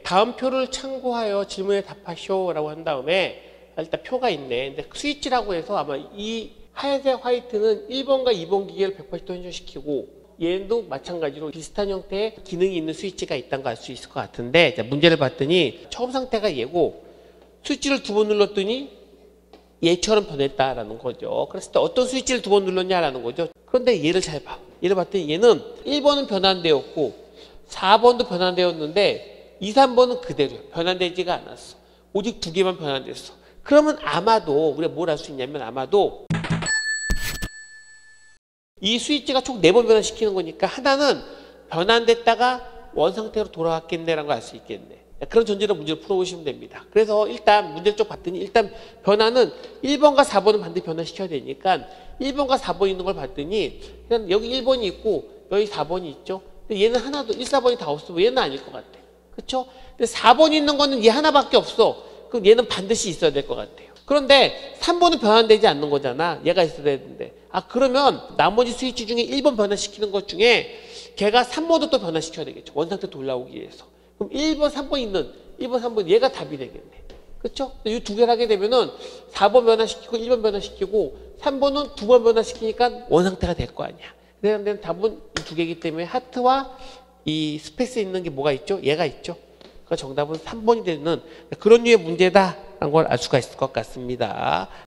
다음 표를 참고하여 질문에 답하시오라고 한 다음에 일단 표가 있네. 근데 스위치라고 해서 아마 이 하얀색 화이트는 1번과 2번 기계를 180도 변조시키고 얘도 마찬가지로 비슷한 형태의 기능이 있는 스위치가 있다는 걸 알 수 있을 것 같은데, 자, 문제를 봤더니 처음 상태가 얘고 스위치를 2번 눌렀더니 얘처럼 변했다라는 거죠. 그랬을 때 어떤 스위치를 2번 눌렀냐라는 거죠. 그런데 얘를 잘 봐. 얘를 봤더니 얘는 1번은 변환되었고 4번도 변환되었는데 2, 3번은 그대로예요. 변환되지가 않았어. 오직 2개만 변환됐어. 그러면 아마도 우리가 뭘 할 수 있냐면, 아마도 이 스위치가 총 4번 변환시키는 거니까 하나는 변환됐다가 원상태로 돌아왔겠네라는 걸 알 수 있겠네. 그런 전제로 문제를 풀어보시면 됩니다. 그래서 일단 문제를 좀 봤더니 일단 변환은 1번과 4번은 반드시 변환시켜야 되니까 1번과 4번 있는 걸 봤더니 그냥 여기 1번이 있고 여기 4번이 있죠. 근데 얘는 하나도 1, 4번이 다 없으면 얘는 아닐 것 같아. 그쵸? 근데 4번이 있는 거는 얘 하나밖에 없어. 그럼 얘는 반드시 있어야 될 것 같아요. 그런데 3번은 변환되지 않는 거잖아. 얘가 있어야 되는데. 아, 그러면 나머지 스위치 중에 1번 변환시키는 것 중에 걔가 3번도 또 변환시켜야 되겠죠. 원상태 돌아오기 위해서. 그럼 1번, 3번 있는 1번, 3번 얘가 답이 되겠네. 그렇죠? 이 두 개를 하게 되면은 4번 변환시키고 1번 변환시키고 3번은 2번 변환시키니까 원상태가 될 거 아니야. 그런데 답은 이 두 개이기 때문에 하트와 이 스페이스에 있는 게 뭐가 있죠? 얘가 있죠. 그러니까 정답은 3번이 되는 그런 류의 문제다라는 걸 알 수가 있을 것 같습니다.